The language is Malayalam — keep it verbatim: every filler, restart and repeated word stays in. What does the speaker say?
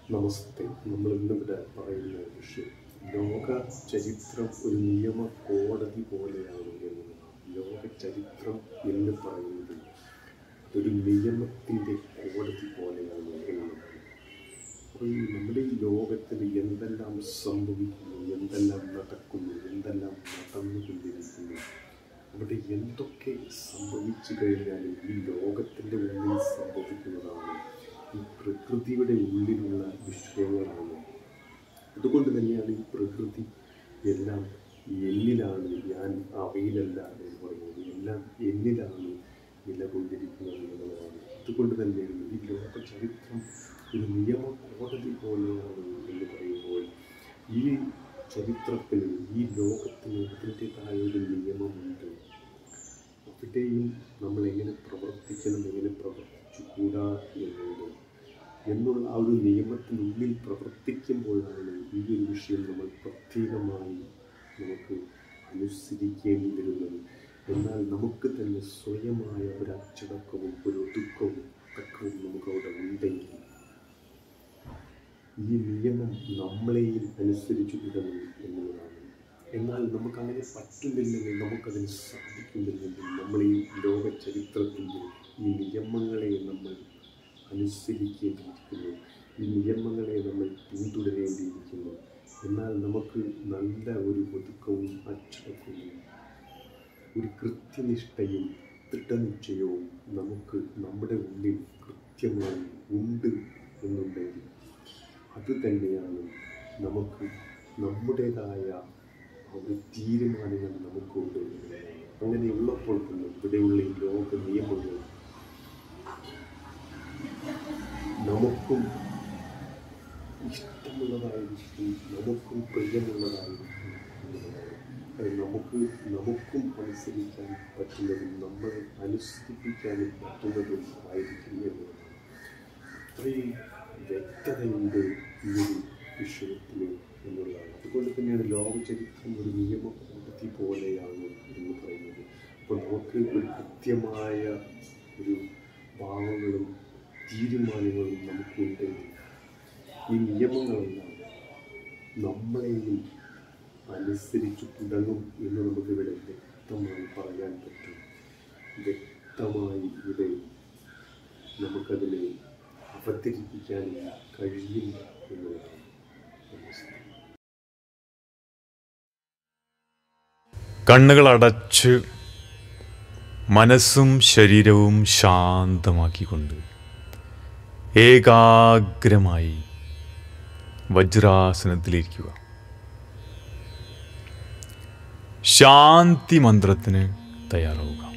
നമസ്തേ. നമ്മൾ ഇന്നിവിടെ പറയുന്ന വിഷയം ലോക ചരിത്രം ഒരു നിയമ കോടതി പോലെയാണ് എന്നതാണ്. ലോക ചരിത്രം എന്ന് പറയുന്നത് ഒരു നിയമത്തിൻ്റെ കോടതി പോലെയാണ് എന്നതാണ്. അപ്പോൾ നമ്മുടെ ഈ ലോകത്തിൽ എന്തെല്ലാം സംഭവിക്കുന്നു, എന്തെല്ലാം നടക്കുന്നു, എന്തെല്ലാം നടന്നുകൊണ്ടിരിക്കുന്നു, അവിടെ എന്തൊക്കെ സംഭവിച്ചു കഴിഞ്ഞാലും ഈ ലോകത്തിൻ്റെ ഉള്ളിൽ സംഭവിക്കുന്നതാണ്, ഈ പ്രകൃതിയുടെ ഉള്ളിലുള്ള വിഷയങ്ങളാണ്. അതുകൊണ്ട് തന്നെയാണ് ഈ പ്രകൃതി എല്ലാം എന്നിലാണ്, ഞാൻ അവയിലല്ല എന്ന് പറയുന്നത്. എല്ലാം എന്നിലാണ് നിലകൊണ്ടിരിക്കുന്നത് എന്നുള്ളതാണ്. അതുകൊണ്ട് തന്നെയാണ് ഈ ലോക ചരിത്രം ഒരു നിയമ കോടതി പോലെയാണ് എന്ന് പറയുമ്പോൾ ഈ ചരിത്രത്തിന്, ഈ ലോകത്തിന് അതിൻ്റെതായ ഒരു നിയമമുണ്ട്. അവിടെയും നമ്മൾ എങ്ങനെ പ്രവർത്തിക്കണം, എങ്ങനെ പ്രവർത്തിച്ചുകൂടാ എന്നുണ്ട് എന്നുള്ള ആ ഒരു നിയമത്തിനുള്ളിൽ പ്രവർത്തിക്കുമ്പോഴാണ് ഈ ഒരു വിഷയം നമ്മൾ പ്രത്യേകമായി നമുക്ക് അനുസരിക്കേണ്ടി വരുന്നത്. എന്നാൽ നമുക്ക് തന്നെ സ്വയമായ ഒരു അച്ചടക്കവും ഒരു ഒതുക്കവും തക്കവും നമുക്ക് അവിടെ ഉണ്ടെങ്കിൽ ഈ നിയമം നമ്മളെയും അനുസരിച്ചു വിടണം എന്നുള്ളതാണ്. എന്നാൽ നമുക്കങ്ങനെ പറ്റുന്നില്ലെങ്കിൽ, നമുക്കതിന് സാധിക്കുന്നില്ലെങ്കിൽ, നമ്മൾ ഈ ലോക ചരിത്രത്തിൻ്റെ ഈ നിയമങ്ങളെ നമ്മൾ അനുസരിക്കേണ്ടിയിരിക്കുന്നു, ഈ നിയമങ്ങളെ നമ്മൾ പിന്തുടരേണ്ടിയിരിക്കുന്നു. എന്നാൽ നമുക്ക് നല്ല ഒരു ഒതുക്കവും അച്ചടക്കവും ഒരു കൃത്യനിഷ്ഠയും ദൃഢനിശ്ചയവും നമുക്ക് നമ്മുടെ ഉള്ളിൽ കൃത്യമായി ഉണ്ട് എന്നുണ്ടെങ്കിൽ അത് തന്നെയാണ് നമുക്ക് നമ്മുടേതായ ഒരു തീരുമാനങ്ങൾ നമുക്കുണ്ട്. അങ്ങനെയുള്ളപ്പോൾ തന്നെ ഇവിടെയുള്ള ഈ ലോക നിയമങ്ങൾ നമുക്കും ഇഷ്ടമുള്ളതായിരിക്കും, നമുക്കും പ്രിയമുള്ളതായിരിക്കും എന്നുള്ളതാണ്. അത് നമുക്ക് നമുക്കും അനുസരിക്കാൻ പറ്റുന്നതും നമ്മളെ അനുസരിപ്പിക്കാനും പറ്റുന്നതും ആയിരിക്കും എന്നുള്ളതാണ്. അത്രയും വ്യക്തതയുണ്ട് ഈ ഒരു വിഷയത്തിൽ എന്നുള്ളതാണ്. അതുകൊണ്ട് തന്നെയാണ് ലോക ചരിത്രം ഒരു നിയമ കോടതി പോലെയാണ് എന്ന് പറയുന്നത്. അപ്പോൾ നമുക്ക് ഒരു കൃത്യമായ ഒരു ഭാവങ്ങളും തീരുമാനങ്ങളും നമുക്കുണ്ടെങ്കിൽ ഈ നിയമങ്ങളെല്ലാം നമ്മളെയും അനുസരിച്ച് തുടങ്ങും എന്ന് നമുക്കിവിടെ വ്യക്തമായി പറയാൻ പറ്റും. വ്യക്തമായി ഇവിടെ നമുക്കതിനെ അവതരിപ്പിക്കാനും കഴിയും എന്നുള്ളതാണ്. കണ്ണുകൾ അടച്ച് മനസ്സും ശരീരവും ശാന്തമാക്കിക്കൊണ്ട് ഏകാഗ്രമായി വജ്രാസനത്തിലിരിക്കുക. ശാന്തി മന്ത്രത്തിന് തയ്യാറാവുക.